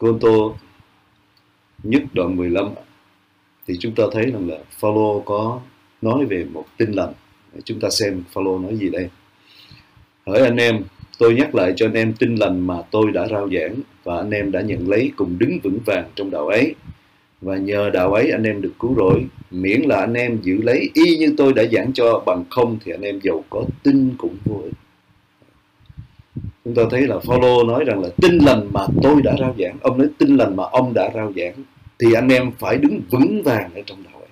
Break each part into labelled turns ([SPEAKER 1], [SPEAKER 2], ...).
[SPEAKER 1] Cô-rinh-tô nhất đoạn 15 thì chúng ta thấy rằng là Phaolô có nói về một tin lành. Chúng ta xem Phaolô nói gì đây. Hỡi anh em, tôi nhắc lại cho anh em tin lành mà tôi đã rao giảng, và anh em đã nhận lấy cùng đứng vững vàng trong đạo ấy. Và nhờ đạo ấy anh em được cứu rỗi, miễn là anh em giữ lấy y như tôi đã giảng cho, bằng không thì anh em dầu có tin cũng vô ích. Chúng ta thấy là Phaolô nói rằng là tin lành mà tôi đã rao giảng, ông nói tin lành mà ông đã rao giảng, thì anh em phải đứng vững vàng ở trong đạo ấy.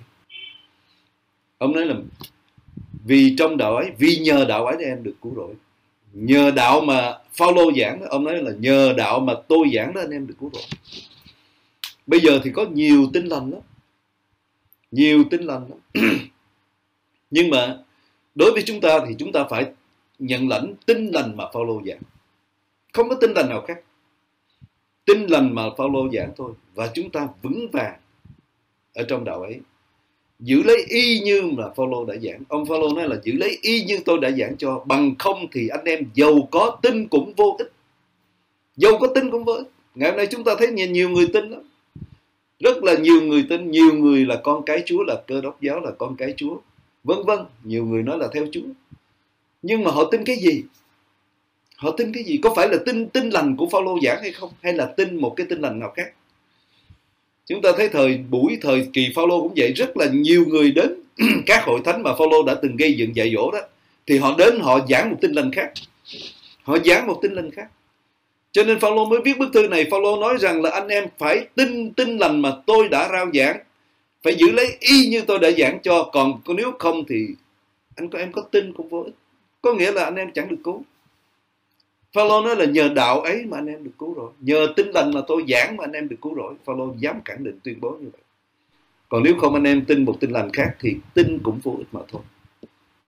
[SPEAKER 1] Ông nói là vì trong đạo ấy, vì nhờ đạo ấy anh em được cứu rỗi. Nhờ đạo mà Phaolô giảng, ông nói là nhờ đạo mà tôi giảng đó anh em được cứu rỗi. Bây giờ thì có nhiều tin lành lắm, nhiều tin lành lắm. Nhưng mà đối với chúng ta thì chúng ta phải nhận lãnh tin lành mà Phaolô giảng, không có tin lành nào khác. Tin lành mà Phaolô giảng thôi, và chúng ta vững vàng ở trong đạo ấy, giữ lấy y như là Phaolô đã giảng. Ông Phaolô nói là giữ lấy y như tôi đã giảng cho, bằng không thì anh em dầu có tin cũng vô ích. Dầu có tin cũng vô ích. Ngày hôm nay chúng ta thấy nhiều người tin lắm, rất là nhiều người tin. Nhiều người là con cái Chúa, là Cơ Đốc giáo là con cái Chúa, vân vân. Nhiều người nói là theo Chúa, nhưng mà họ tin cái gì? Họ tin cái gì? Có phải là tin lành của Phaolô giảng hay không, hay là tin một cái tin lành nào khác? Chúng ta thấy thời kỳ Phaolô cũng vậy, rất là nhiều người đến các hội thánh mà Phaolô đã từng gây dựng dạy dỗ đó, thì họ đến họ giảng một tin lành khác, họ giảng một tin lành khác. Cho nên Phaolô mới viết bức thư này. Phaolô nói rằng là anh em phải tin lành mà tôi đã rao giảng, phải giữ lấy y như tôi đã giảng cho, còn nếu không thì em có tin cũng vô ích. Có nghĩa là anh em chẳng được cứu. Phaolô nói là nhờ đạo ấy mà anh em được cứu rồi, nhờ tin lành mà tôi giảng mà anh em được cứu rồi. Phaolô dám khẳng định tuyên bố như vậy. Còn nếu không anh em tin một tin lành khác thì tin cũng vô ích mà thôi.